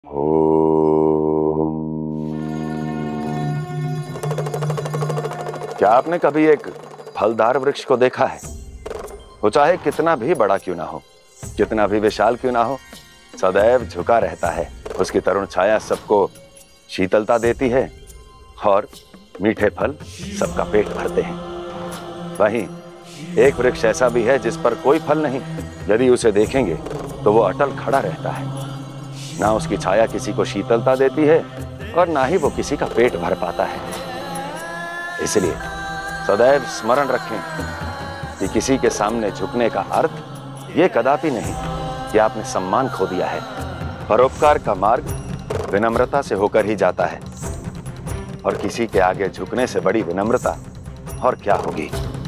क्या आपने कभी एक फलदार वृक्ष को देखा है? वो चाहे कितना भी बड़ा क्यों ना हो, कितना भी विशाल क्यों ना हो, सदैव झुका रहता है। उसकी तरुण छाया सबको शीतलता देती है और मीठे फल सबका पेट भरते हैं। वहीं एक वृक्ष ऐसा भी है जिस पर कोई फल नहीं, यदि उसे देखेंगे तो वो अटल खड़ा रहता है। ना उसकी छाया किसी को शीतलता देती है और ना ही वो किसी का पेट भर पाता है। इसलिए सदैव स्मरण रखें कि किसी के सामने झुकने का अर्थ ये कदापि नहीं कि आपने सम्मान खो दिया है। परोपकार का मार्ग विनम्रता से होकर ही जाता है और किसी के आगे झुकने से बड़ी विनम्रता और क्या होगी।